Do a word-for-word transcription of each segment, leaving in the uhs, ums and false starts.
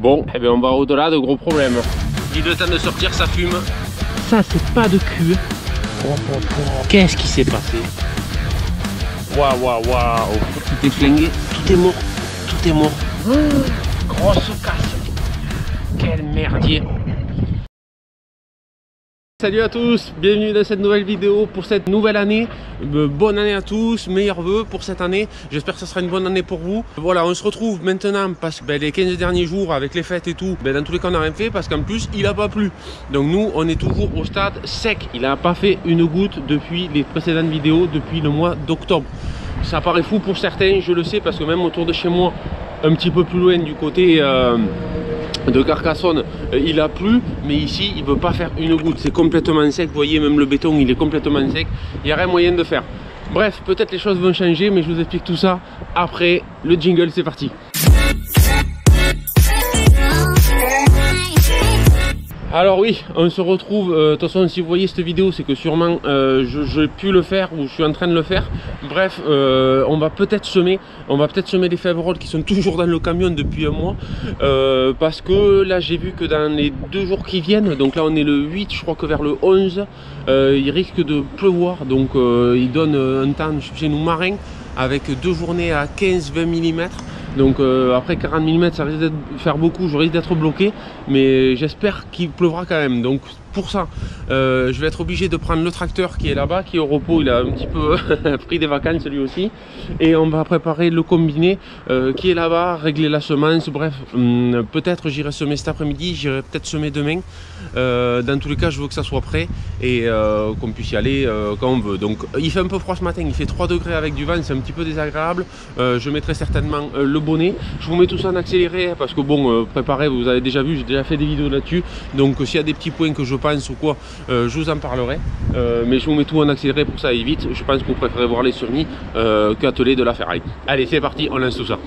Bon, eh bien on va au-delà de gros problèmes. Il est temps de sortir, ça fume. Ça c'est pas de cul. Qu'est-ce qui s'est passé? Waouh, waouh, waouh. Tout est flingué, tout est mort. Tout est mort. Oh, grosse casse. Quel merdier. Salut à tous, bienvenue dans cette nouvelle vidéo pour cette nouvelle année. Euh, bonne année à tous, meilleurs vœux pour cette année. J'espère que ce sera une bonne année pour vous. Voilà, on se retrouve maintenant parce que ben, les quinze derniers jours avec les fêtes et tout, ben, dans tous les cas on n'a rien fait parce qu'en plus il n'a pas plu. Donc nous on est toujours au stade sec. Il n'a pas fait une goutte depuis les précédentes vidéos, depuis le mois d'octobre. Ça paraît fou pour certains, je le sais, parce que même autour de chez moi, un petit peu plus loin du côté euh, de Carcassonne, il a plu, mais ici il ne veut pas faire une goutte, c'est complètement sec. Vous voyez, même le béton il est complètement sec, il n'y a rien moyen de faire. Bref, peut-être les choses vont changer, mais je vous explique tout ça après le jingle. C'est parti. Alors oui, on se retrouve, euh, de toute façon si vous voyez cette vidéo c'est que sûrement euh, j'ai pu le faire ou je suis en train de le faire. Bref, euh, on va peut-être semer, on va peut-être semer des févrolles qui sont toujours dans le camion depuis un mois. Euh, parce que là j'ai vu que dans les deux jours qui viennent, donc là on est le huit, je crois que vers le onze, euh, il risque de pleuvoir. Donc euh, il donne un temps chez nous marin avec deux journées à quinze vingt millimètres. Donc euh, après quarante millimètres ça risque de faire beaucoup, je risque d'être bloqué, mais j'espère qu'il pleuvra quand même. Donc pour ça euh, je vais être obligé de prendre le tracteur qui est là-bas, qui est au repos, il a un petit peu pris des vacances lui aussi, et on va préparer le combiné euh, qui est là-bas, régler la semence. Bref, hum, peut-être j'irai semer cet après-midi, j'irai peut-être semer demain. Euh, dans tous les cas je veux que ça soit prêt et euh, qu'on puisse y aller euh, quand on veut. Donc il fait un peu froid ce matin, il fait trois degrés avec du vent, c'est un petit peu désagréable. euh, je mettrai certainement euh, le bonnet. Je vous mets tout ça en accéléré parce que bon, euh, préparé, vous avez déjà vu, j'ai déjà fait des vidéos là-dessus. Donc s'il y a des petits points que je pense ou quoi, euh, je vous en parlerai. Euh, mais je vous mets tout en accéléré pour que ça aille vite. Je pense que vous préférez voir les surnis euh, qu'atteler de la ferraille. Allez, c'est parti, on lance tout ça.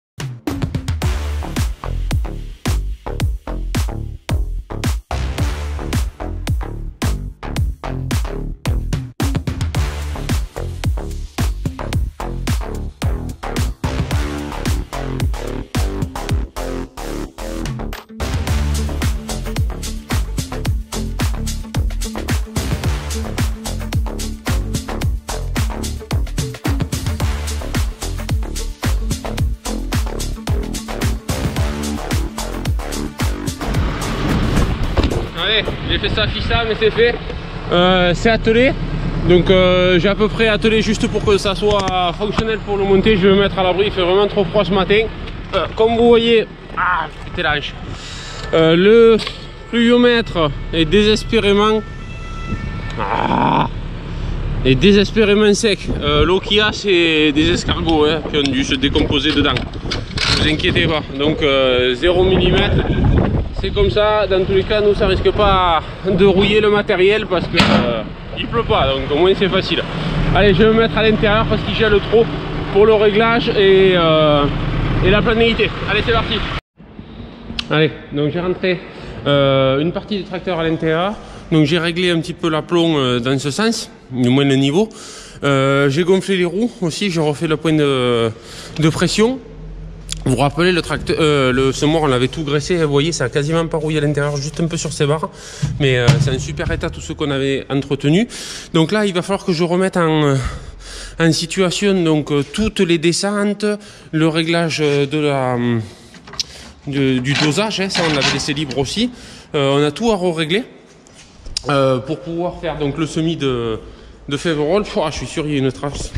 Allez, j'ai fait ça, fait ça, mais c'est fait. Euh, c'est attelé. Donc euh, j'ai à peu près attelé juste pour que ça soit fonctionnel pour le monter. Je vais me mettre à l'abri, il fait vraiment trop froid ce matin. Euh, comme vous voyez, ah, putain l'ange. Euh, le pluviomètre est désespérément, ah, est désespérément sec. Euh, L'eau qu'il y a, c'est des escargots hein, qui ont dû se décomposer dedans. Ne vous inquiétez pas. Donc euh, zéro millimètre. C'est comme ça, dans tous les cas, nous ça risque pas de rouiller le matériel parce que euh, il pleut pas, donc au moins c'est facile. Allez, je vais me mettre à l'intérieur parce qu'il gèle trop pour le réglage et, euh, et la planéité. Allez, c'est parti. Allez, donc j'ai rentré euh, une partie du tracteur à l'intérieur. Donc j'ai réglé un petit peu l'aplomb euh, dans ce sens, du moins le niveau. Euh, j'ai gonflé les roues aussi, j'ai refait le point de, de pression. Vous vous rappelez, le tracteur, euh, le semoir, on l'avait tout graissé, vous voyez, ça a quasiment pas rouillé à l'intérieur, juste un peu sur ses barres, mais euh, c'est un super état tout ce qu'on avait entretenu. Donc là, il va falloir que je remette en, en situation donc euh, toutes les descentes, le réglage de la, de, du dosage, hein, ça on l'avait laissé libre aussi. Euh, on a tout à régler euh, pour pouvoir faire donc le semis de, de févrolles. Oh, je suis sûr il y a une trace.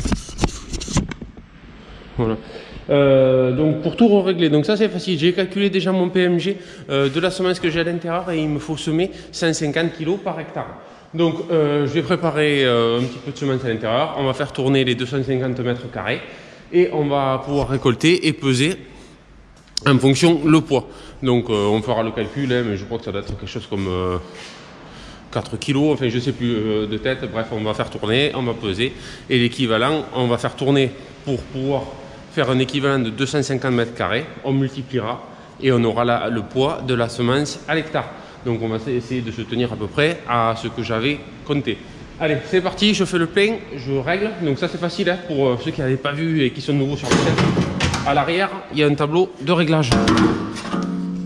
Voilà. Euh, donc pour tout régler, donc ça c'est facile, j'ai calculé déjà mon P M G euh, de la semence que j'ai à l'intérieur et il me faut semer cent cinquante kilos par hectare. Donc euh, je vais préparer euh, un petit peu de semence à l'intérieur, on va faire tourner les deux cent cinquante mètres carrés et on va pouvoir récolter et peser en fonction le poids. Donc euh, on fera le calcul, hein, mais je crois que ça doit être quelque chose comme euh, quatre kilos, enfin je sais plus euh, de tête. Bref, on va faire tourner, on va peser et l'équivalent on va faire tourner pour pouvoir faire un équivalent de deux cent cinquante mètres carrés, on multipliera et on aura la, le poids de la semence à l'hectare. Donc on va essayer de se tenir à peu près à ce que j'avais compté. Allez, c'est parti, je fais le plein, je règle. Donc ça c'est facile hein, pour euh, ceux qui n'avaient pas vu et qui sont nouveaux sur la chaîne. À l'arrière, il y a un tableau de réglage.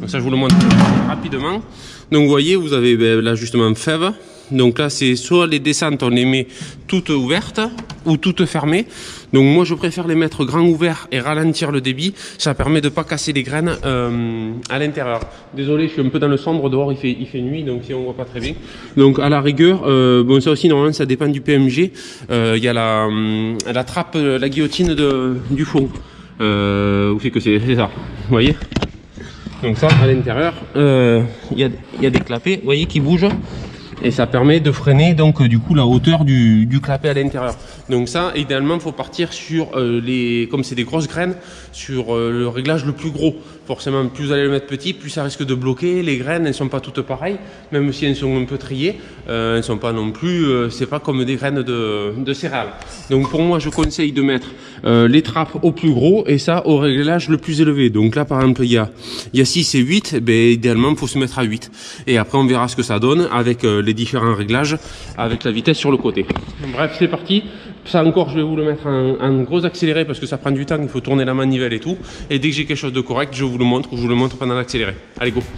Donc ça je vous le montre rapidement. Donc vous voyez, vous avez ben, l'ajustement F E V. Donc là c'est soit les descentes on les met toutes ouvertes ou toutes fermées. Donc moi je préfère les mettre grand ouvert et ralentir le débit. Ça permet de pas casser les graines euh, à l'intérieur. Désolé, je suis un peu dans le sombre, dehors il fait, il fait nuit donc si on voit pas très bien. Donc à la rigueur, euh, bon ça aussi normalement ça dépend du P M G. Il euh, y a la, la trappe, la guillotine de, du fond. Euh, vous fait que c'est ça, vous voyez. Donc ça à l'intérieur, il euh, y, a, y a des clapets, vous voyez, qui bougent. Et ça permet de freiner donc du coup la hauteur du, du clapet à l'intérieur. Donc ça, idéalement, il faut partir sur euh, les, comme c'est des grosses graines, sur euh, le réglage le plus gros. Forcément, plus vous allez le mettre petit, plus ça risque de bloquer. Les graines, elles sont pas toutes pareilles, même si elles sont un peu triées, euh, elles sont pas non plus, euh, c'est pas comme des graines de, de céréales. Donc pour moi, je conseille de mettre euh, les trappes au plus gros et ça au réglage le plus élevé. Donc là, par exemple, il y a, il y a six et huit, eh bien, idéalement, il faut se mettre à huit. Et après, on verra ce que ça donne avec euh, les différents réglages, avec la vitesse sur le côté. Bref, c'est parti. Ça encore, je vais vous le mettre en, en gros accéléré parce que ça prend du temps, il faut tourner la manivelle et tout. Et dès que j'ai quelque chose de correct, je vous le montre, je vous le montre pendant l'accéléré. Allez, go!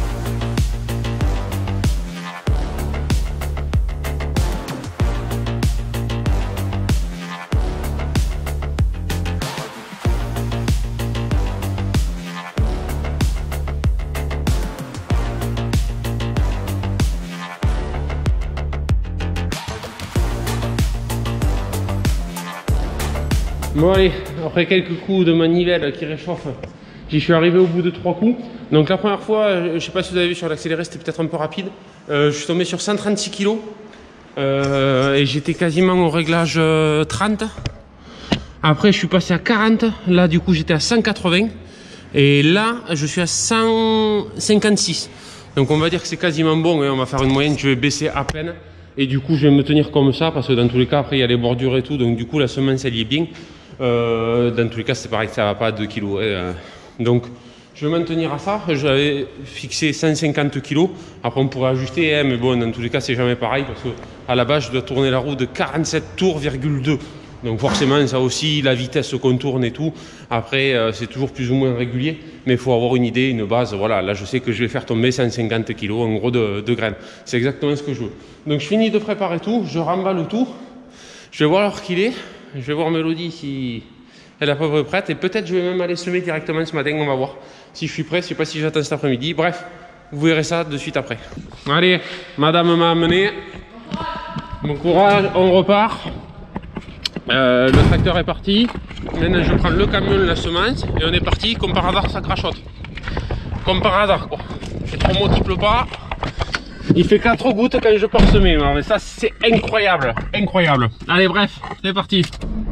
Bon allez, après quelques coups de manivelle qui réchauffent, j'y suis arrivé au bout de trois coups. Donc la première fois, je sais pas si vous avez vu sur l'accéléré, c'était peut-être un peu rapide. Euh, je suis tombé sur cent trente-six kilos euh, et j'étais quasiment au réglage euh, trente. Après je suis passé à quarante, là du coup j'étais à cent quatre-vingts et là je suis à cent cinquante-six. Donc on va dire que c'est quasiment bon, hein. On va faire une moyenne, je vais baisser à peine. Et du coup je vais me tenir comme ça parce que dans tous les cas après il y a les bordures et tout, donc du coup la semence elle y est bien. Euh, dans tous les cas c'est pareil, ça va pas à deux kilos, hein. Donc je vais m'en tenir à ça. J'avais fixé cent cinquante kilos, après on pourrait ajuster, hein, mais bon dans tous les cas c'est jamais pareil parce que à la base je dois tourner la roue de quarante-sept tours virgule deux. Donc forcément ça aussi, la vitesse qu'on tourne et tout, après euh, c'est toujours plus ou moins régulier, mais il faut avoir une idée, une base. Voilà, là je sais que je vais faire tomber cent cinquante kilos en gros de, de graines, c'est exactement ce que je veux. Donc je finis de préparer tout, je remballe tout, je vais voir l'heure qu'il est, je vais voir Mélodie si elle est à peu près prête, et peut-être je vais même aller semer directement ce matin, on va voir si je suis prêt, je sais pas si j'attends cet après-midi, bref, vous verrez ça de suite après. Allez, madame m'a amené, bon courage, on repart. Euh, le tracteur est parti, maintenant je prends le camion de la semence et on est parti, comme par hasard ça crachote. Comme par hasard quoi, c'est trop mot qui pleut pas, il fait quatre gouttes quand je pars semer, mais ça c'est incroyable, incroyable. Allez bref, c'est parti.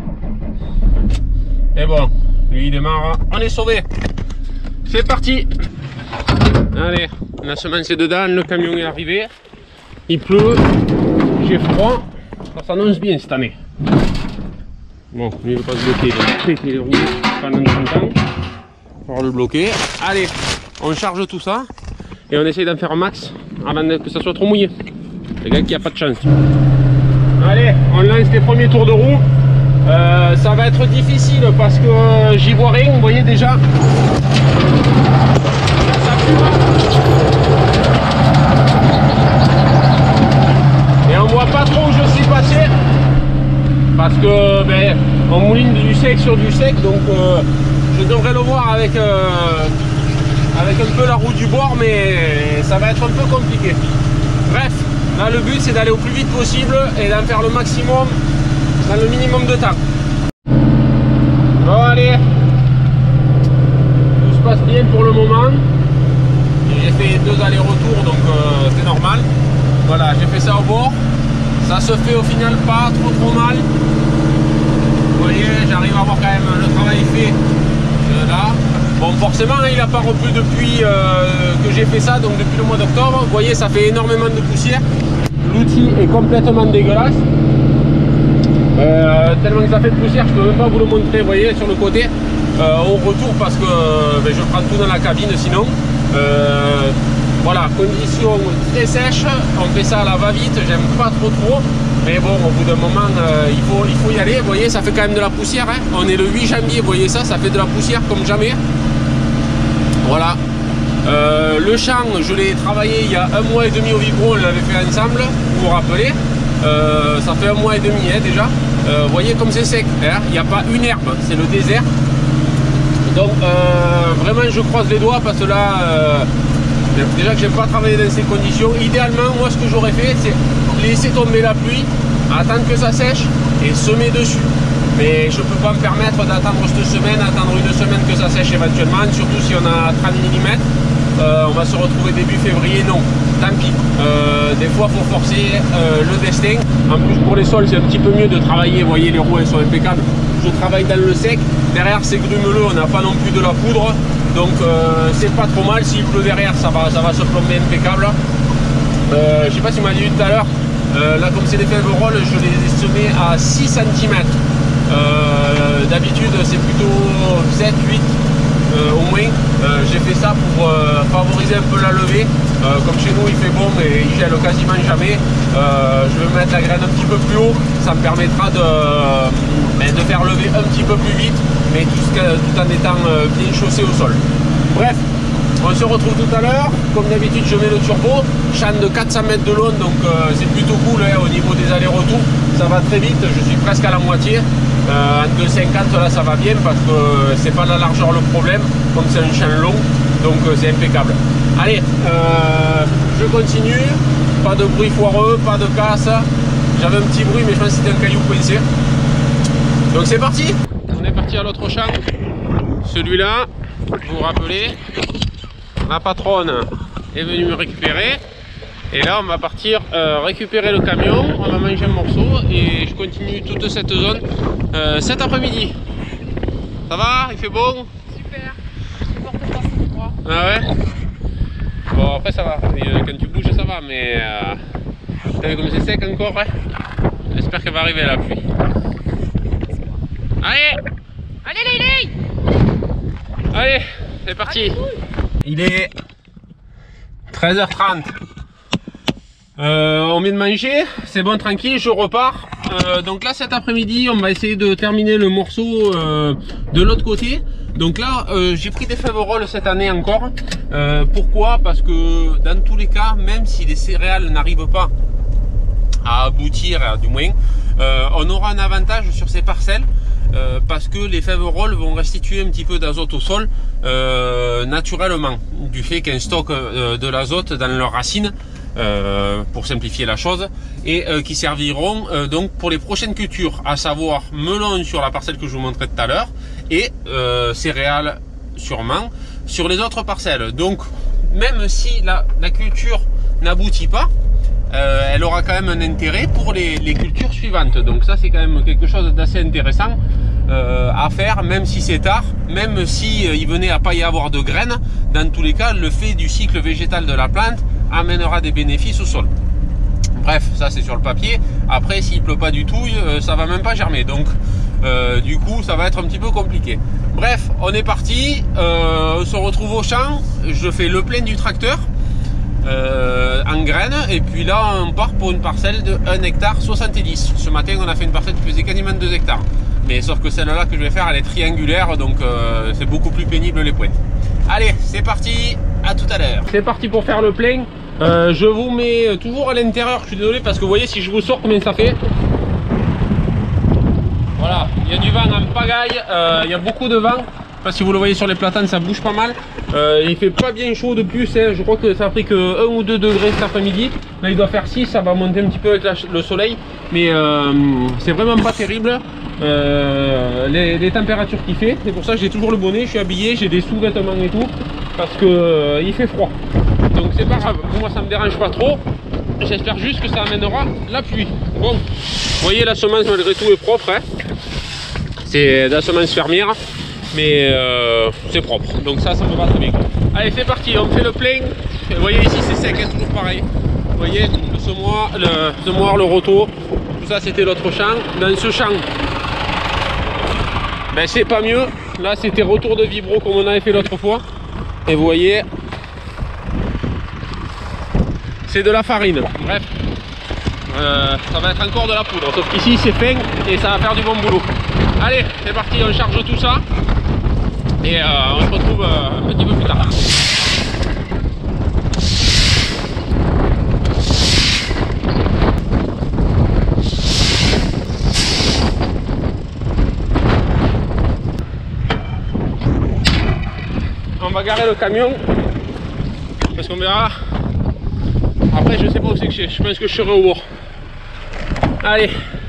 Et bon, lui il démarre, on est sauvé. C'est parti. Allez, la semence est dedans, le camion est arrivé, il pleut, j'ai froid, ça s'annonce bien cette année. Bon, lui il ne veut pas se bloquer, il a pété les roues pendant trente ans. On va le bloquer. Allez, on charge tout ça et on essaye d'en faire un max avant que ça soit trop mouillé. Les gars, qu'il n'y a pas de chance. Allez, on lance les premiers tours de roue. Euh, ça va être difficile parce que euh, j'y vois rien, vous voyez déjà. Ça et on voit pas trop où je suis passé. Parce que ben, on mouline du sec sur du sec, donc euh, je devrais le voir avec, euh, avec un peu la roue du bord, mais ça va être un peu compliqué. Bref, là le but c'est d'aller au plus vite possible et d'en faire le maximum dans le minimum de temps. Bon allez, tout se passe bien pour le moment. J'ai fait deux allers-retours donc euh, c'est normal. Voilà, j'ai fait ça au bord. Ça se fait au final pas trop trop mal. Vous voyez, j'arrive à avoir quand même le travail fait euh, là. Bon, forcément, il n'a pas replu depuis euh, que j'ai fait ça, donc depuis le mois d'octobre. Vous voyez, ça fait énormément de poussière. L'outil est complètement dégueulasse. Euh, tellement que ça fait de poussière, je ne peux même pas vous le montrer. Vous voyez, sur le côté, euh, au retour, parce que euh, ben, je prends tout dans la cabine sinon. Euh, Voilà, conditions très sèches, on fait ça à la va-vite, j'aime pas trop trop, mais bon, au bout d'un moment, euh, il, faut, il faut y aller, vous voyez, ça fait quand même de la poussière, hein. On est le huit janvier, vous voyez ça, ça fait de la poussière comme jamais. Voilà, Euh, le champ, je l'ai travaillé il y a un mois et demi au vibro, on l'avait fait ensemble, vous vous rappelez. Euh, ça fait un mois et demi hein, déjà. Euh, vous voyez comme c'est sec, hein, il n'y a pas une herbe, c'est le désert. Donc euh, vraiment je croise les doigts parce que là, euh, déjà que j'aime pas travailler dans ces conditions. Idéalement, moi ce que j'aurais fait, c'est laisser tomber la pluie, attendre que ça sèche et semer dessus. Mais je ne peux pas me permettre d'attendre cette semaine, attendre une semaine que ça sèche éventuellement, surtout si on a trente millimètres. Euh, on va se retrouver début février, non, tant pis. Euh, des fois, il faut forcer euh, le destin. En plus, pour les sols, c'est un petit peu mieux de travailler. Vous voyez, les roues, elles sont impeccables. Je travaille dans le sec. Derrière, c'est grumeleux, on n'a pas non plus de la poudre. Donc, euh, c'est pas trop mal. S'il pleut derrière, ça va, ça va se plomber impeccable. Euh, je ne sais pas si on m'a dit tout à l'heure, euh, là, comme c'est des féveroles, je les ai semés à six centimètres. Euh, D'habitude, c'est plutôt sept huit. Euh, au moins euh, j'ai fait ça pour euh, favoriser un peu la levée. Euh, comme chez nous il fait bon mais il gèle quasiment jamais, euh, je vais mettre la graine un petit peu plus haut, ça me permettra de, euh, de faire lever un petit peu plus vite, mais tout, ce que, tout en étant euh, bien chaussé au sol. Bref, on se retrouve tout à l'heure. Comme d'habitude je mets le turbo, champ de quatre cents mètres de long, donc euh, c'est plutôt cool hein, au niveau des allers-retours, ça va très vite, je suis presque à la moitié. Euh, en deux cinquante là ça va bien parce que euh, c'est pas la largeur le problème, comme c'est un champ long, donc euh, c'est impeccable. Allez, euh, je continue, pas de bruit foireux, pas de casse. J'avais un petit bruit mais je pense que c'était un caillou coincé. Donc c'est parti. On est parti à l'autre champ, celui-là, vous vous rappelez, ma patronne est venue me récupérer. Et là on va partir euh, récupérer le camion, on va manger un morceau et je continue toute cette zone euh, cet après-midi. Ça va? Il fait bon? Super, je porte pas ce froid. Ah ouais? Bon après ça va, quand tu bouges ça va, mais euh, t'as vu comme c'est sec encore hein? J'espère qu'elle va arriver la pluie. Allez! Allez Lily! Allez, c'est parti. Il est treize heures trente. Euh, on vient de manger, c'est bon tranquille, je repars. Euh, donc là cet après-midi on va essayer de terminer le morceau euh, de l'autre côté. Donc là euh, j'ai pris des féveroles cette année encore. Euh, pourquoi? Parce que dans tous les cas, même si les céréales n'arrivent pas à aboutir, du moins, euh, on aura un avantage sur ces parcelles. Euh, parce que les féveroles vont restituer un petit peu d'azote au sol euh, naturellement, du fait qu'un stock euh, de l'azote dans leurs racines. Euh, pour simplifier la chose, et euh, qui serviront euh, donc pour les prochaines cultures, à savoir melon sur la parcelle que je vous montrais tout à l'heure et euh, céréales sûrement sur les autres parcelles. Donc même si la, la culture n'aboutit pas, euh, elle aura quand même un intérêt pour les, les cultures suivantes. Donc ça c'est quand même quelque chose d'assez intéressant euh, à faire, même si c'est tard, même si euh, il venait à pas y avoir de graines. Dans tous les cas, le fait du cycle végétal de la plante amènera des bénéfices au sol. Bref, ça c'est sur le papier. Après, s'il pleut pas du tout, euh, ça va même pas germer. Donc, euh, du coup, ça va être un petit peu compliqué. Bref, on est parti. Euh, on se retrouve au champ. Je fais le plein du tracteur euh, en graines. Et puis là, on part pour une parcelle de un hectare soixante-dix. Ce matin, on a fait une parcelle qui faisait quasiment deux hectares. Mais sauf que celle-là que je vais faire, elle est triangulaire. Donc, euh, c'est beaucoup plus pénible les pointes. Allez, c'est parti. À tout à l'heure. C'est parti pour faire le plein. Euh, je vous mets toujours à l'intérieur, je suis désolé parce que vous voyez si je vous sors combien ça fait. Voilà, il y a du vent en pagaille, euh, il y a beaucoup de vent. Parce que si vous le voyez sur les platanes, ça bouge pas mal. Euh, il fait pas bien chaud de plus, hein. Je crois que ça a pris que un ou deux degrés cet après-midi. Là il doit faire six, ça va monter un petit peu avec la, le soleil. Mais euh, c'est vraiment pas terrible. Euh, les, les températures qu'il fait, c'est pour ça que j'ai toujours le bonnet, je suis habillé, j'ai des sous-vêtements et tout. Parce que euh, il fait froid. Donc c'est pas grave, moi ça me dérange pas trop. J'espère juste que ça amènera la pluie. Bon, vous voyez la semence malgré tout est propre, hein. C'est de la semence fermière, mais euh, c'est propre. Donc ça, ça me va très bien. Allez, c'est parti, on fait le plein. Vous voyez ici c'est sec, hein, toujours pareil. Vous voyez le semoir, le semoir, le roto, tout ça c'était l'autre champ. Dans ce champ, ben c'est pas mieux. Là c'était retour de vibro comme on avait fait l'autre fois. Et vous voyez, c'est de la farine. Bref, euh, ça va être encore de la poudre. Sauf qu'ici c'est fin et ça va faire du bon boulot. Allez, c'est parti, on charge tout ça. Et euh, on se retrouve euh, un petit peu plus tard. garer le camion parce qu'on verra. Après je sais pas où c'est que je suis, je pense que je serai au bord. Allez,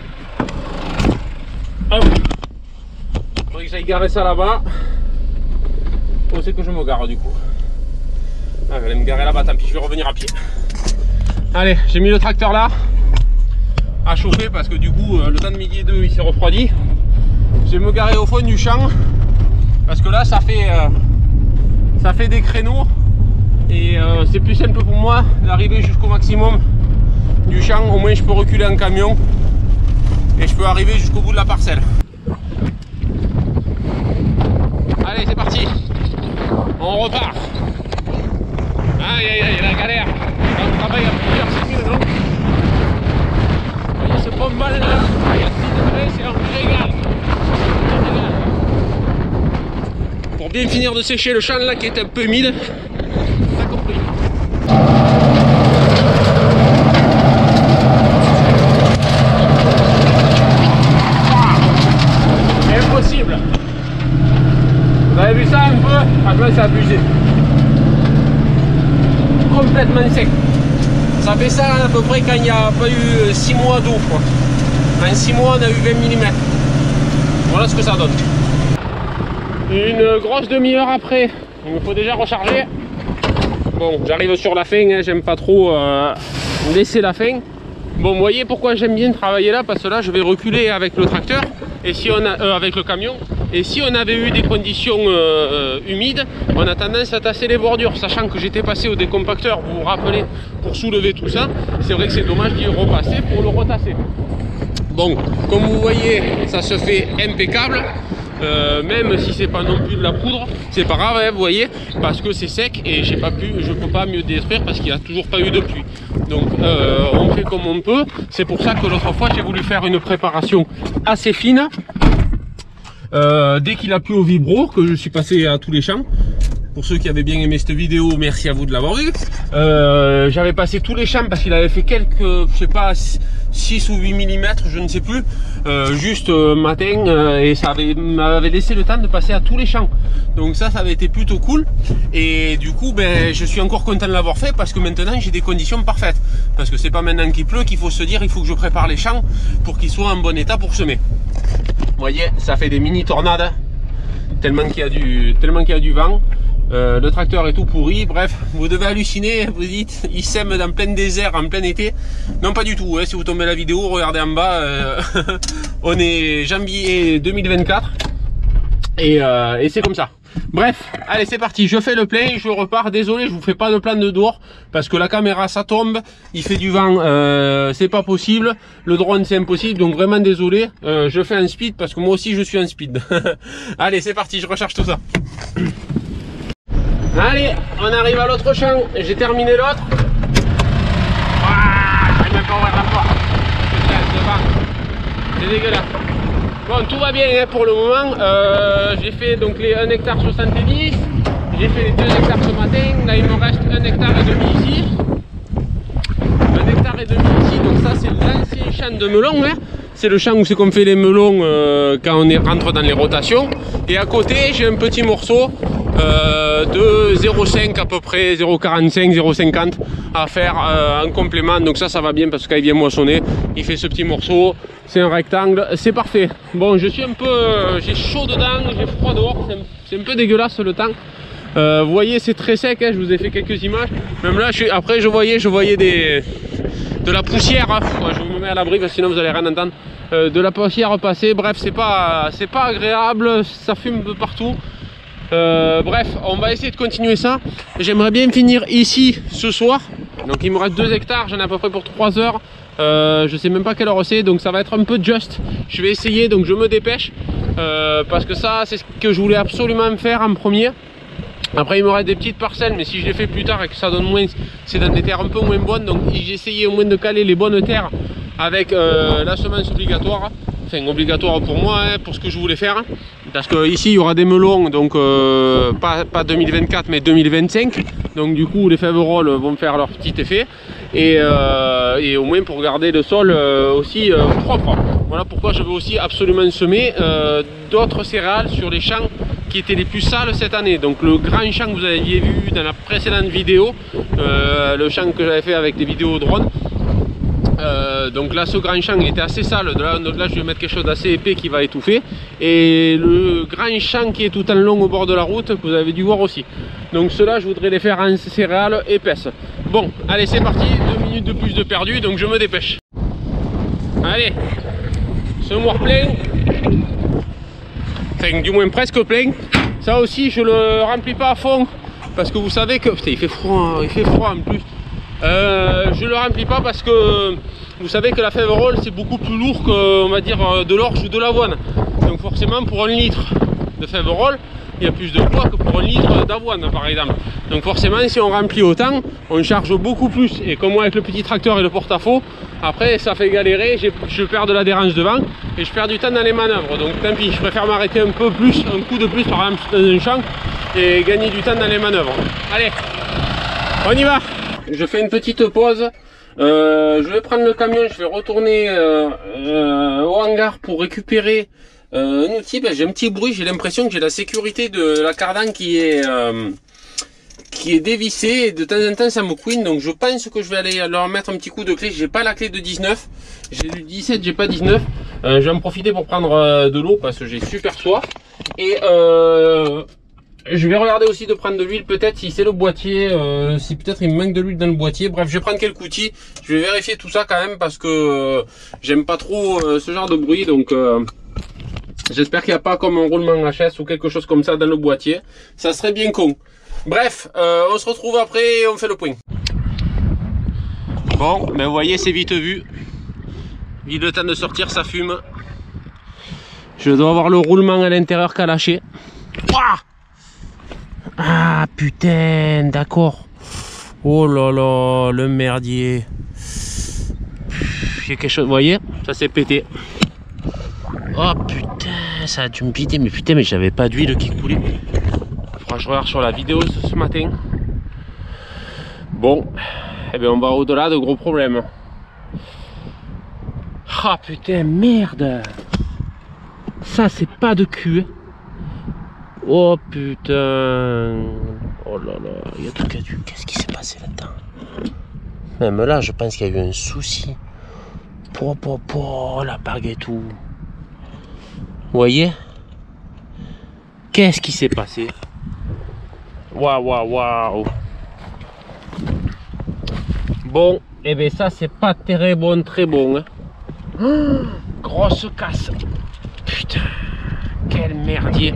hop, il faudrait que j'aille garer ça là-bas. Où c'est que je me gare du coup? Ah, je vais me garer là-bas, tant pis, je vais revenir à pied. Allez, j'ai mis le tracteur là à chauffer parce que du coup le temps de midi et deux il s'est refroidi. Je vais me garer au fond du champ parce que là ça fait euh, ça fait des créneaux et euh, c'est plus simple pour moi d'arriver jusqu'au maximum du champ. Au moins je peux reculer en camion et je peux arriver jusqu'au bout de la parcelle. Allez, c'est parti, on repart. Aïe aïe aïe, la galère, on travaille à plusieurs cycles, non? Vous voyez ce pompe mal là, il y a six degrés, c'est un régal. Pour bien finir de sécher le champ là qui est un peu humide, t'as compris. Impossible. Vous avez vu ça un peu? Franchement c'est abusé. Complètement sec. Ça fait ça à peu près quand il n'y a pas eu six mois d'eau. En six mois on a eu vingt millimètres. Voilà ce que ça donne. Une grosse demi-heure après, il me faut déjà recharger. Bon, j'arrive sur la fin, hein, j'aime pas trop euh, laisser la fin. Bon, vous voyez pourquoi j'aime bien travailler là, parce que là je vais reculer avec le tracteur et si on a euh, avec le camion. Et si on avait eu des conditions euh, humides, on a tendance à tasser les bordures, sachant que j'étais passé au décompacteur, vous vous rappelez, pour soulever tout ça. C'est vrai que c'est dommage d'y repasser pour le retasser. Bon, comme vous voyez, ça se fait impeccable. Euh, même si c'est pas non plus de la poudre, c'est pas grave, hein, vous voyez, parce que c'est sec et j'ai pas pu, je peux pas mieux détruire parce qu'il n'y a toujours pas eu de pluie. Donc euh, on fait comme on peut. C'est pour ça que l'autre fois j'ai voulu faire une préparation assez fine. Euh, dès qu'il a plu au vibro, que je suis passé à tous les champs. Pour ceux qui avaient bien aimé cette vidéo, merci à vous de l'avoir vu. Euh, J'avais passé tous les champs parce qu'il avait fait quelques, je sais pas, six ou huit millimètres, je ne sais plus, euh, juste euh, matin, euh, et ça m'avait laissé le temps de passer à tous les champs. Donc ça, ça avait été plutôt cool. Et du coup, ben, je suis encore content de l'avoir fait parce que maintenant j'ai des conditions parfaites. Parce que c'est pas maintenant qu'il pleut qu'il faut se dire il faut que je prépare les champs pour qu'ils soient en bon état pour semer. Vous voyez, ça fait des mini tornades tellement qu'il y a du, tellement qu'il y a du vent. Euh, le tracteur est tout pourri, bref, vous devez halluciner, vous dites, il sème dans plein désert en plein été. Non, pas du tout, hein, si vous tombez la vidéo, regardez en bas, euh, on est janvier deux mille vingt-quatre et, euh, et c'est comme ça. Bref, allez c'est parti, je fais le plein, je repars. Désolé, je vous fais pas de plan de dehors parce que la caméra ça tombe, il fait du vent, euh, c'est pas possible, le drone c'est impossible, donc vraiment désolé. euh, Je fais un speed parce que moi aussi je suis un speed. Allez c'est parti, je recharge tout ça. Allez, on arrive à l'autre champ, j'ai terminé l'autre. J'arrive même pas à ouvrir la porte. C'est dégueulasse. Bon, tout va bien hein, pour le moment. Euh, j'ai fait donc les un hectare soixante-dix. J'ai fait les deux hectares ce matin. Là, il me reste un hectare et demi ici. un hectare et demi ici. Donc ça, c'est l'ancien champ de melons. Hein. C'est le champ où c'est qu'on fait les melons euh, quand on est, rentre dans les rotations. Et à côté, j'ai un petit morceau euh, de zéro virgule cinq à peu près, zéro virgule quarante-cinq, zéro virgule cinquante à faire euh, en complément. Donc ça, ça va bien parce qu'il vient moissonner. Il fait ce petit morceau. C'est un rectangle. C'est parfait. Bon, je suis un peu... Euh, j'ai chaud dedans, j'ai froid dehors. C'est un, un peu dégueulasse le temps. Euh, vous voyez, c'est très sec. Hein, je vous ai fait quelques images. Même là, je suis, après, je voyais, je voyais des... de la poussière, hein. Je me mets à l'abri parce que sinon vous allez rien entendre. Euh, de la poussière passer, bref, c'est pas, c'est pas agréable, ça fume de partout. Euh, bref, on va essayer de continuer ça. J'aimerais bien finir ici ce soir. Donc il me reste deux hectares, j'en ai à peu près pour trois heures. Euh, je sais même pas quelle heure c'est, donc ça va être un peu juste. Je vais essayer, donc je me dépêche. Euh, parce que ça, c'est ce que je voulais absolument faire en premier. Après il me reste des petites parcelles, mais si je les fais plus tard et que ça donne moins, c'est dans des terres un peu moins bonnes. Donc j'ai essayé au moins de caler les bonnes terres avec euh, la semence obligatoire. Enfin obligatoire pour moi, hein, pour ce que je voulais faire. Parce que ici il y aura des melons, donc euh, pas, pas deux mille vingt-quatre mais deux mille vingt-cinq. Donc du coup les féveroles vont faire leur petit effet. Et, euh, et au moins pour garder le sol euh, aussi euh, propre. Voilà pourquoi je veux aussi absolument semer euh, d'autres céréales sur les champs qui étaient les plus sales cette année. Donc le grand champ que vous aviez vu dans la précédente vidéo, euh, le champ que j'avais fait avec des vidéos drone. Euh, donc là ce grand champ était assez sale, de là, donc là je vais mettre quelque chose d'assez épais qui va étouffer, et le grand champ qui est tout en long au bord de la route que vous avez dû voir aussi. Donc ceux-là je voudrais les faire en céréales épaisses. Bon allez c'est parti, deux minutes de plus de perdu, donc je me dépêche. Allez, semoir plein, enfin du moins presque plein. Ça aussi je le remplis pas à fond parce que vous savez que putain, il fait froid, il fait froid en plus. Euh, je le remplis pas parce que vous savez que la Faverolles c'est beaucoup plus lourd que on va dire de l'orge ou de l'avoine. Donc forcément pour un litre de Faverolles il y a plus de poids que pour un litre d'avoine par exemple. Donc forcément si on remplit autant on charge beaucoup plus, et comme moi avec le petit tracteur et le porte-à-faux après ça fait galérer, je perds de l'adhérence devant et je perds du temps dans les manœuvres. Donc tant pis, je préfère m'arrêter un peu plus, un coup de plus par exemple dans un champ et gagner du temps dans les manœuvres. Allez, on y va. Je fais une petite pause, euh, je vais prendre le camion, je vais retourner euh, euh, au hangar pour récupérer euh, un outil. Ben, j'ai un petit bruit, j'ai l'impression que j'ai la sécurité de la cardan qui est euh, qui est dévissée et de temps en temps ça me couine, donc je pense que je vais aller leur mettre un petit coup de clé. J'ai pas la clé de dix-neuf, j'ai du dix-sept, j'ai pas dix-neuf. Euh, je vais en profiter pour prendre euh, de l'eau parce que j'ai super soif, et euh, je vais regarder aussi de prendre de l'huile, peut-être si c'est le boîtier, euh, si peut-être il me manque de l'huile dans le boîtier. Bref, je vais prendre quelques outils, je vais vérifier tout ça quand même parce que euh, j'aime pas trop euh, ce genre de bruit. Donc euh, j'espère qu'il n'y a pas comme un roulement H S ou quelque chose comme ça dans le boîtier, ça serait bien con. Bref, euh, on se retrouve après et on fait le point. Bon, ben vous voyez c'est vite vu, vite le temps de sortir, ça fume. Je dois avoir le roulement à l'intérieur qui a lâché. Ouah, ah putain, d'accord. Oh là là, le merdier. Il y a quelque chose, vous voyez, ça s'est pété. Oh putain, ça a dû me piter, mais putain, mais j'avais pas d'huile qui coulait. Faudra que je regarde sur la vidéo ce, ce matin. Bon, eh bien on va au-delà de gros problèmes. Ah putain, merde. Ça c'est pas de cul. Oh putain. Oh là là, il y a tout qui a dû. Qu'est-ce qui s'est passé là-dedans? Même là, je pense qu'il y a eu un souci. Po, po, po, la bague et tout. Vous voyez? Qu'est-ce qui s'est passé? Waouh, waouh, waouh. Bon, et eh bien ça, c'est pas très bon, très bon. Hein. Oh, grosse casse. Putain, quel merdier.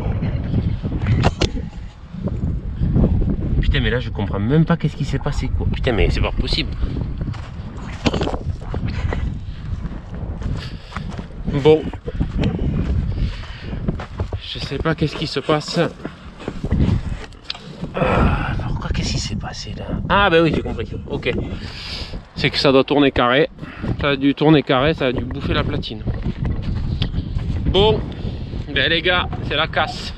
Putain, mais là je comprends même pas qu'est-ce qui s'est passé quoi. Putain, mais c'est pas possible. Bon, je sais pas qu'est-ce qui se passe. Ah, pourquoi qu'est-ce qui s'est passé là? Ah ben oui, j'ai compris. Ok, c'est que ça doit tourner carré. Ça a dû tourner carré, ça a dû bouffer la platine. Bon, ben les gars, c'est la casse.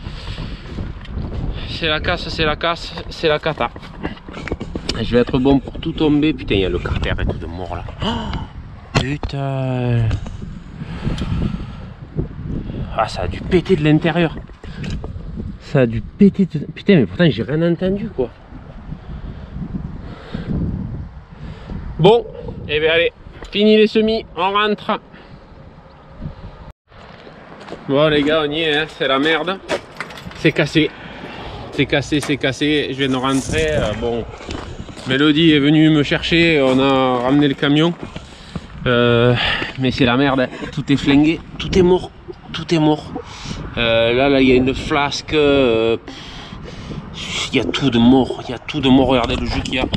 C'est la casse, c'est la casse, c'est la cata. Je vais être bon pour tout tomber. Putain, il y a le carter et tout de mort là. Oh, putain. Ah, ça a dû péter de l'intérieur. Ça a dû péter de... Putain, mais pourtant j'ai rien entendu quoi. Bon, et eh bien allez, fini les semis, on rentre. Bon les gars, on y est, hein, c'est la merde. C'est cassé. C'est cassé, c'est cassé, je viens de rentrer. Euh, bon, Mélodie est venue me chercher, on a ramené le camion. Euh, mais c'est la merde, hein. Tout est flingué, tout est mort, tout est mort. Euh, là, là, il y a une flasque. Euh, il y a tout de mort, il y a tout de mort. Regardez le jus qu'il y a.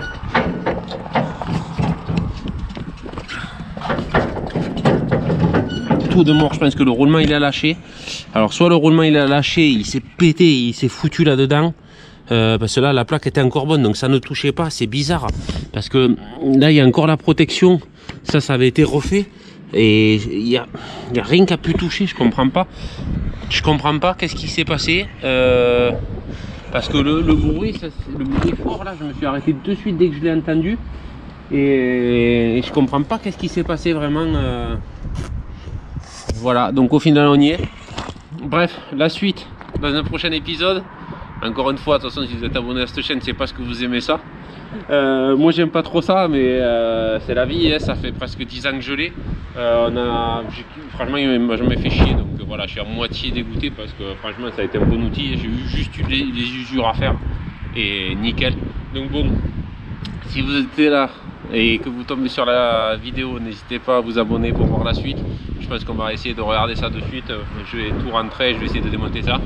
Tout de mort, je pense que le roulement il a lâché. Alors soit le roulement il a lâché, il s'est pété, il s'est foutu là-dedans. Euh, parce que là la plaque était encore bonne, donc ça ne touchait pas, c'est bizarre. Parce que là il y a encore la protection, ça ça avait été refait. Et il n'y a, y a rien qui a pu toucher, je comprends pas. Je comprends pas qu'est-ce qui s'est passé. Euh, parce que le, le bruit, ça, le bruit fort là, je me suis arrêté de suite dès que je l'ai entendu. Et, et je comprends pas qu'est-ce qui s'est passé vraiment. Euh, Voilà, donc au final on y est. Bref, la suite, dans un prochain épisode. Encore une fois, de toute façon, si vous êtes abonné à cette chaîne, c'est parce que vous aimez ça. Euh, moi j'aime pas trop ça, mais euh, c'est la vie, hein. Ça fait presque dix ans que je l'ai. Euh, on a, franchement, il m'a jamais fait chier, donc euh, voilà, je suis à moitié dégoûté parce que franchement, ça a été un bon outil. J'ai eu juste eu les, les usures à faire et nickel. Donc bon, si vous êtes là et que vous tombez sur la vidéo, n'hésitez pas à vous abonner pour voir la suite. Je pense qu'on va essayer de regarder ça de suite. Je vais tout rentrer, je vais essayer de démonter ça.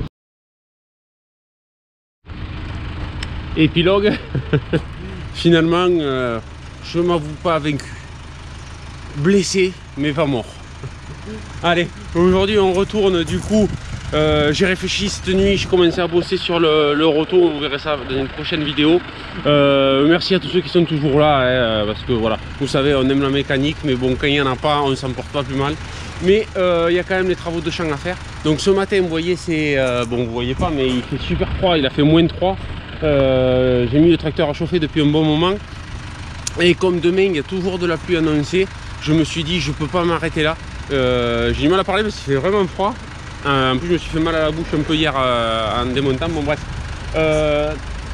Épilogue. Finalement, euh, je ne m'avoue pas vaincu. Blessé, mais pas mort. Allez, aujourd'hui on retourne du coup. Euh, j'ai réfléchi cette nuit, j'ai commencé à bosser sur le, le roto, on verra ça dans une prochaine vidéo. Euh, merci à tous ceux qui sont toujours là, hein, parce que voilà, vous savez, on aime la mécanique, mais bon, quand il n'y en a pas, on ne s'en porte pas plus mal. Mais euh, il y a quand même des travaux de champ à faire. Donc ce matin, vous voyez, c'est... Euh, bon, vous voyez pas, mais il fait super froid, il a fait moins de trois. Euh, j'ai mis le tracteur à chauffer depuis un bon moment. Et comme demain, il y a toujours de la pluie annoncée, je me suis dit, je peux pas m'arrêter là. Euh, j'ai du mal à parler parce qu'il fait vraiment froid. Euh, en plus je me suis fait mal à la bouche un peu hier euh, en démontant, bon bref. Euh,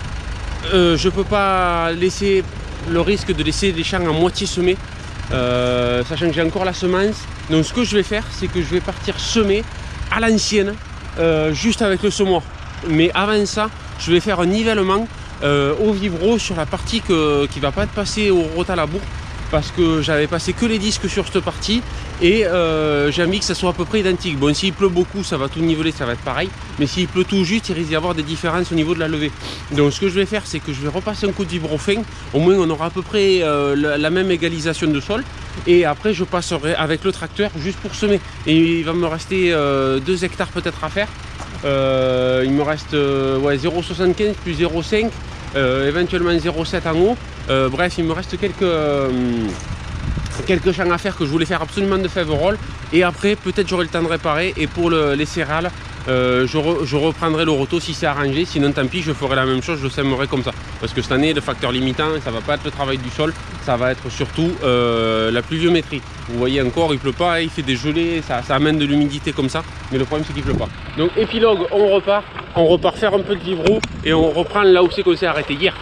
euh, je peux pas laisser le risque de laisser les champs à moitié semés, euh, sachant que j'ai encore la semence. Donc ce que je vais faire, c'est que je vais partir semer à l'ancienne, euh, juste avec le semoir. Mais avant ça, je vais faire un nivellement euh, au vibro sur la partie que, qui va pas être passée au rotalabour, parce que j'avais passé que les disques sur cette partie et euh, j'ai envie que ça soit à peu près identique. Bon, s'il pleut beaucoup, ça va tout niveler, ça va être pareil, mais s'il pleut tout juste, il risque d'y avoir des différences au niveau de la levée. Donc ce que je vais faire, c'est que je vais repasser un coup de vibro fin, au moins on aura à peu près euh, la, la même égalisation de sol, et après je passerai avec le tracteur juste pour semer. Et il va me rester euh, deux hectares peut-être à faire. Euh, il me reste euh, ouais, zéro virgule soixante-quinze plus zéro virgule cinq, euh, éventuellement zéro virgule sept en haut. Euh, bref, il me reste quelques, euh, quelques champs à faire que je voulais faire absolument de fève-roll. Et après, peut-être j'aurai le temps de réparer. Et pour le, les céréales, euh, je, re, je reprendrai le roto si c'est arrangé. Sinon, tant pis, je ferai la même chose, je sèmerai comme ça. Parce que cette année, le facteur limitant, ça va pas être le travail du sol, ça va être surtout euh, la pluviométrie. Vous voyez encore, il pleut pas, il fait des gelées, ça, ça amène de l'humidité comme ça. Mais le problème, c'est qu'il pleut pas. Donc, épilogue, on repart. On repart faire un peu de vibro et on reprend là où c'est qu'on s'est arrêté hier.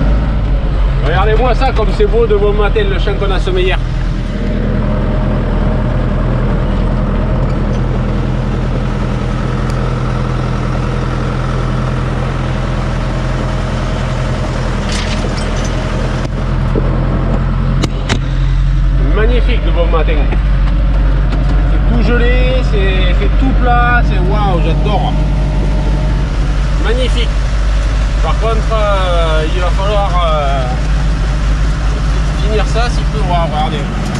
Regardez-moi ça, comme c'est beau de bon matin, le champ qu'on a semé hier. Magnifique de bon matin. C'est tout gelé, c'est tout plat, c'est waouh, j'adore. Magnifique. Par contre, euh, il va falloir euh, finir ça s'il peut. Wow, regardez.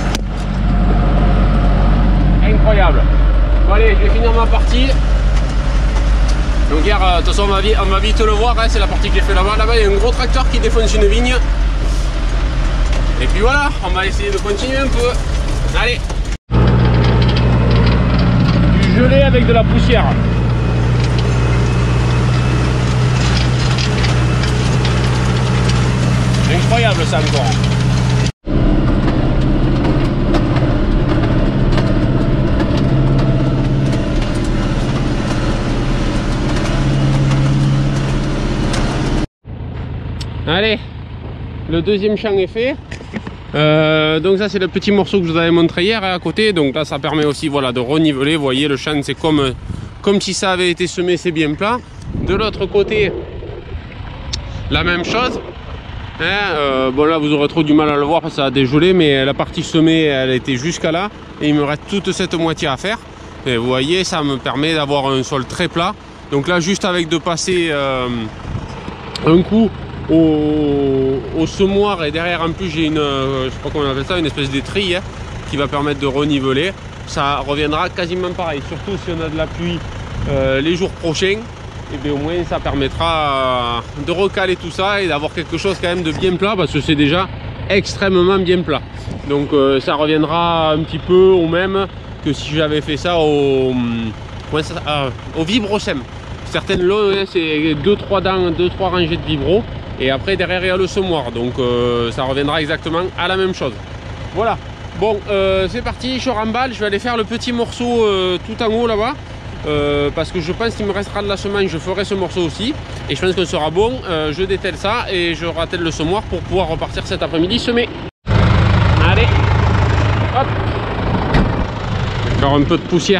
Incroyable. Bon allez, je vais finir ma partie. Donc hier, de toute façon, on va vite, on va vite le voir, hein, c'est la partie que j'ai fait là-bas. Là-bas, il y a un gros tracteur qui défonce une vigne. Et puis voilà, on va essayer de continuer un peu. Allez. Du gelé avec de la poussière. Incroyable ça encore. Allez, le deuxième champ est fait. Euh, donc ça c'est le petit morceau que je vous avais montré hier à côté. Donc là ça permet aussi voilà, de reniveler. Vous voyez le champ c'est comme, comme si ça avait été semé, c'est bien plat. De l'autre côté la même chose. Hein, euh, bon là vous aurez trop du mal à le voir parce que ça a dégelé, mais la partie semée elle était jusqu'à là et il me reste toute cette moitié à faire. Et vous voyez, ça me permet d'avoir un sol très plat. Donc là juste avec de passer euh, un coup au, au semoir, et derrière en plus j'ai une, euh, je sais pas comment on appelle ça, une espèce d'étrille hein, qui va permettre de reniveler. Ça reviendra quasiment pareil, surtout si on a de la pluie euh, les jours prochains. Et bien au moins ça permettra de recaler tout ça et d'avoir quelque chose quand même de bien plat, parce que c'est déjà extrêmement bien plat. Donc euh, ça reviendra un petit peu au même que si j'avais fait ça au, ça, euh, au vibrosem. Certaines lots c'est deux trois dents, deux trois rangées de vibro, et après derrière il y a le semoir, donc euh, ça reviendra exactement à la même chose. Voilà, bon euh, c'est parti, je remballe, je vais aller faire le petit morceau euh, tout en haut là-bas. euh, parce que je pense qu'il me restera de la semence, je ferai ce morceau aussi et je pense qu'on sera bon. Euh, je dételle ça et je rattelle le semoir pour pouvoir repartir cet après-midi semer. Allez, hop, encore un peu de poussière.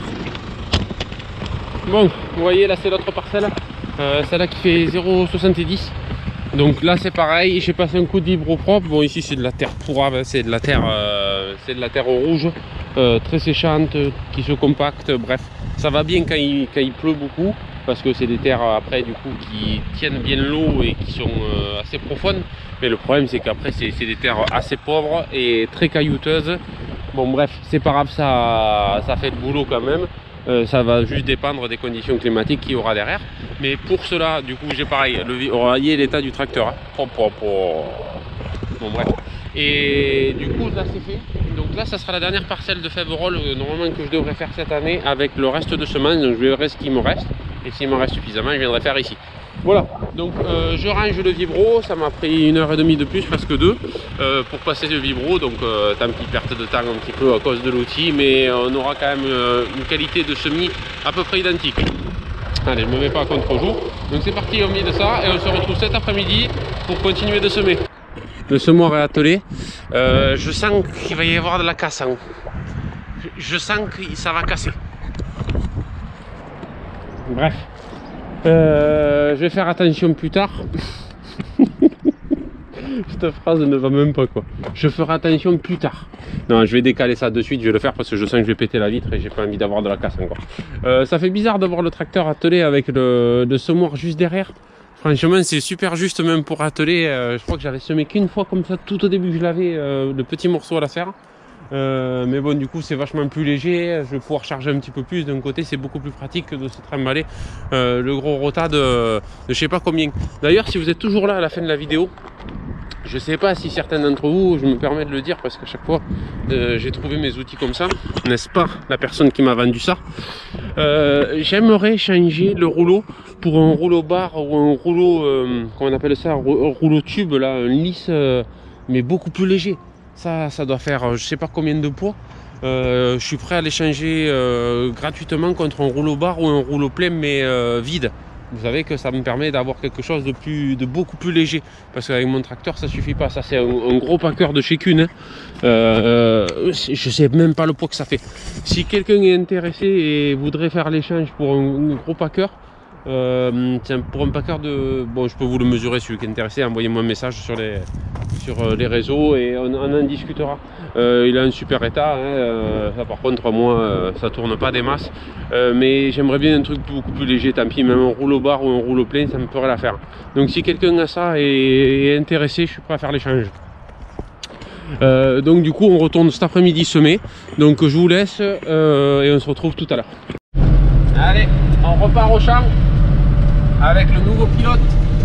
Bon, vous voyez là c'est l'autre parcelle, euh, celle-là qui fait zéro virgule soixante-dix. Donc là c'est pareil, j'ai passé un coup de vibro propre. Bon ici c'est de la terre pourrave, c'est de la terre, euh, c'est de la terre rouge, euh, très séchante, qui se compacte. Bref, ça va bien quand il, quand il pleut beaucoup, parce que c'est des terres après du coup qui tiennent bien l'eau et qui sont euh, assez profondes. Mais le problème c'est qu'après c'est des terres assez pauvres et très caillouteuses. Bon bref, c'est pas grave, ça, ça fait le boulot quand même. Euh, ça va juste dépendre des conditions climatiques qu'il y aura derrière. Mais pour cela, du coup, j'ai pareil, le, voyez l'état du tracteur. Hein. Pop, pop, pop. Bon, bref. Et du coup, là, c'est fait. Donc là, ça sera la dernière parcelle de Fèverolles, euh, normalement, que je devrais faire cette année avec le reste de semences. Donc, je verrai ce qu'il me reste. Et s'il me reste suffisamment, je viendrai faire ici. Voilà, donc euh, je range le vibro, ça m'a pris une heure et demie de plus, presque deux, euh, pour passer le vibro, donc euh, tant pis, perte de temps un petit peu à cause de l'outil, mais on aura quand même euh, une qualité de semis à peu près identique. Allez, je ne me mets pas à contre-jour, donc c'est parti, on met de ça, et on se retrouve cet après-midi pour continuer de semer. Le semoir est attelé, euh, je sens qu'il va y avoir de la casse, hein. je, je sens que ça va casser. Bref. Euh, je vais faire attention plus tard. Cette phrase ne va même pas quoi. Je ferai attention plus tard. Non, je vais décaler ça de suite, je vais le faire parce que je sens que je vais péter la vitre et j'ai pas envie d'avoir de la casse encore. Euh, ça fait bizarre d'avoir le tracteur attelé avec le, le semoir juste derrière. Franchement, c'est super juste même pour atteler. Euh, je crois que j'avais semé qu'une fois comme ça tout au début que je l'avais, euh, le petit morceau à la serre. Euh, mais bon, du coup c'est vachement plus léger, je vais pouvoir charger un petit peu plus. D'un côté c'est beaucoup plus pratique que de se trimballer euh, le gros rota de, de je sais pas combien. D'ailleurs, si vous êtes toujours là à la fin de la vidéo, je sais pas si certains d'entre vous, je me permets de le dire parce qu'à chaque fois euh, j'ai trouvé mes outils comme ça, n'est-ce pas, la personne qui m'a vendu ça, euh, j'aimerais changer le rouleau pour un rouleau bar ou un rouleau, euh, comment on appelle ça, un rouleau tube là, un lisse, euh, mais beaucoup plus léger. Ça, ça doit faire je sais pas combien de poids. Euh, je suis prêt à l'échanger euh, gratuitement contre un rouleau bar ou un rouleau plein mais euh, vide. Vous savez que ça me permet d'avoir quelque chose de, plus, de beaucoup plus léger. Parce qu'avec mon tracteur ça suffit pas. Ça c'est un, un gros packer de chez Kuhn. Hein. Euh, je sais même pas le poids que ça fait. Si quelqu'un est intéressé et voudrait faire l'échange pour un, un gros packer, Euh, tiens, pour un packer de... Bon, je peux vous le mesurer, celui qui est intéressé, envoyez-moi un message sur les, sur les réseaux et on, on en discutera. Euh, il a un super état, hein, euh, ça, par contre, moi, euh, ça tourne pas des masses. Euh, mais j'aimerais bien un truc beaucoup plus léger, tant pis, même un rouleau bar ou un rouleau plein, ça me ferait l'affaire. Donc si quelqu'un a ça et est intéressé, je suis prêt à faire l'échange. Euh, donc du coup, on retourne cet après-midi semer. Donc je vous laisse euh, et on se retrouve tout à l'heure. Allez, on repart au champ avec le nouveau pilote.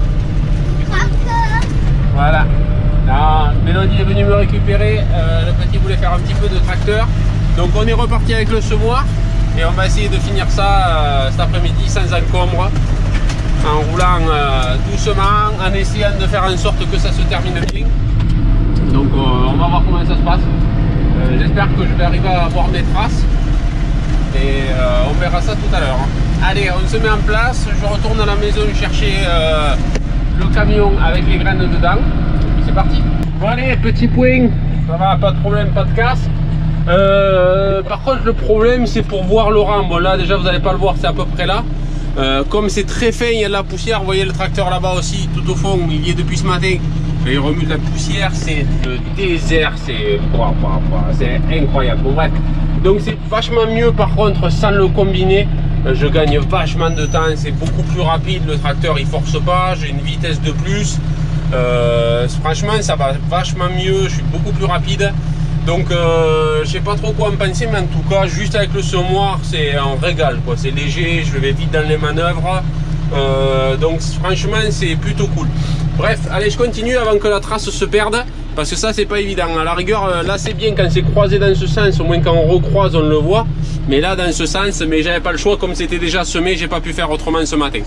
Voilà. Là, Mélodie est venue me récupérer. Euh, le petit voulait faire un petit peu de tracteur. Donc on est reparti avec le semoir et on va essayer de finir ça euh, cet après-midi sans encombre, en roulant euh, doucement, en essayant de faire en sorte que ça se termine bien. Donc euh, on va voir comment ça se passe. Euh, J'espère que je vais arriver à avoir mes traces. Et euh, on verra ça tout à l'heure. Allez, on se met en place. Je retourne à la maison chercher euh, le camion avec les graines dedans. Et puis c'est parti. Bon allez, petit point. Ça va, pas de problème, pas de casse. Euh, par contre, le problème c'est pour voir le rang. Bon là déjà vous n'allez pas le voir, c'est à peu près là. Euh, comme c'est très fin, il y a de la poussière. Vous voyez le tracteur là-bas aussi, tout au fond. Il y est depuis ce matin. Et il remue de la poussière, c'est le désert, c'est incroyable. Bon bref, donc c'est vachement mieux par contre sans le combiner. Je gagne vachement de temps, c'est beaucoup plus rapide. Le tracteur il force pas, j'ai une vitesse de plus. Euh, franchement, ça va vachement mieux, je suis beaucoup plus rapide. Donc euh, je sais pas trop quoi en penser, mais en tout cas, juste avec le semoir, c'est un régal quoi. C'est léger, je vais vite dans les manœuvres. Euh, donc franchement c'est plutôt cool. Bref, allez, je continue avant que la trace se perde, parce que ça c'est pas évident. À la rigueur, là c'est bien quand c'est croisé dans ce sens, au moins quand on recroise on le voit, mais là dans ce sens, mais j'avais pas le choix, comme c'était déjà semé, j'ai pas pu faire autrement ce matin.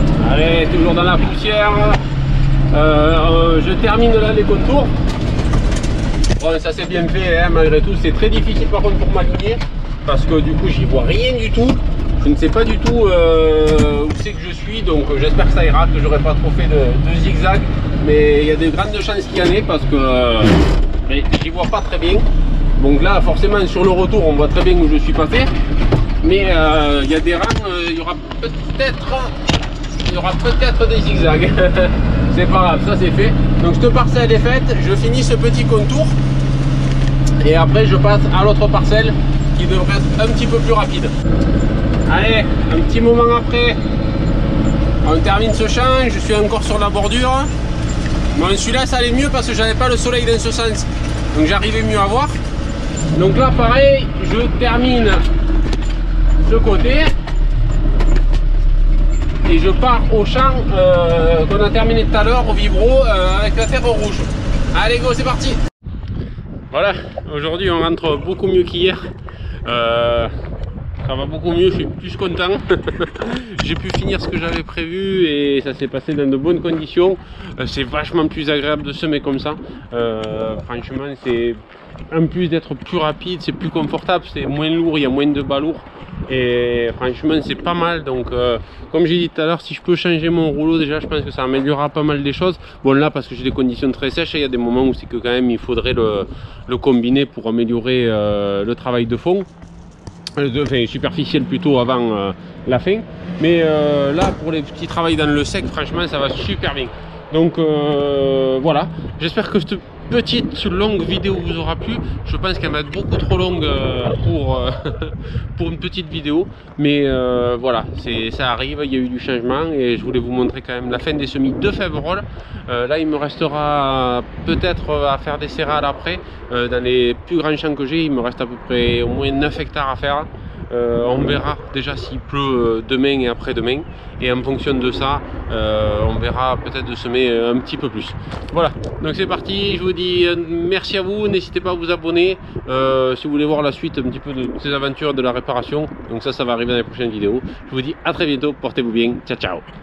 Allez, toujours dans la poussière. euh, je termine là les contours. Bon, ça c'est bien fait, hein, malgré tout. C'est très difficile par contre pour m'aligner parce que du coup j'y vois rien du tout. Je ne sais pas du tout euh, où c'est que je suis, donc euh, j'espère que ça ira, que j'aurai pas trop fait de, de zigzag. Mais il y a de grandes chances qu'il y en ait parce que euh, j'y vois pas très bien. Donc là, forcément, sur le retour, on voit très bien où je suis passé. Mais euh, il y a des rangs, euh, il y aura peut-être il y aura peut-être des zigzags. C'est pas grave, ça c'est fait. Donc cette parcelle est faite, je finis ce petit contour. Et après, je passe à l'autre parcelle qui devrait être un petit peu plus rapide. Allez, un petit moment après, on termine ce champ, je suis encore sur la bordure. Bon, celui-là, ça allait mieux parce que j'avais pas le soleil dans ce sens. Donc j'arrivais mieux à voir. Donc là, pareil, je termine ce côté. Et je pars au champ euh, qu'on a terminé tout à l'heure, au vibro, euh, avec la terre rouge. Allez, go, c'est parti! Voilà, aujourd'hui on rentre beaucoup mieux qu'hier. Euh, ça va beaucoup mieux, je suis plus content. J'ai pu finir ce que j'avais prévu et ça s'est passé dans de bonnes conditions. Euh, c'est vachement plus agréable de semer comme ça. Euh, franchement, c'est en plus d'être plus rapide, c'est plus confortable, c'est moins lourd, il y a moins de balourd. Et franchement c'est pas mal. Donc euh, comme j'ai dit tout à l'heure, si je peux changer mon rouleau, déjà je pense que ça améliorera pas mal des choses. Bon là parce que j'ai des conditions très sèches, il y a des moments où c'est que quand même il faudrait le, le combiner pour améliorer euh, le travail de fond, de, enfin superficiel plutôt avant euh, la fin. Mais euh, là pour les petits travaux dans le sec, franchement ça va super bien. Donc euh, voilà, j'espère que cette petite longue vidéo vous aura plu. Je pense qu'elle va être beaucoup trop longue euh, pour, euh, pour une petite vidéo. Mais euh, voilà, ça arrive, il y a eu du changement. Et je voulais vous montrer quand même la fin des semis de Faverolles. Euh, là il me restera peut-être à faire des céréales après. Euh, dans les plus grands champs que j'ai, il me reste à peu près au moins neuf hectares à faire. Euh, on verra déjà s'il pleut demain et après-demain, et en fonction de ça euh, on verra peut-être de semer un petit peu plus. Voilà, donc c'est parti, je vous dis merci à vous, n'hésitez pas à vous abonner euh, si vous voulez voir la suite un petit peu de ces aventures de la réparation. Donc ça ça va arriver dans les prochaines vidéos. Je vous dis à très bientôt, portez-vous bien, ciao ciao.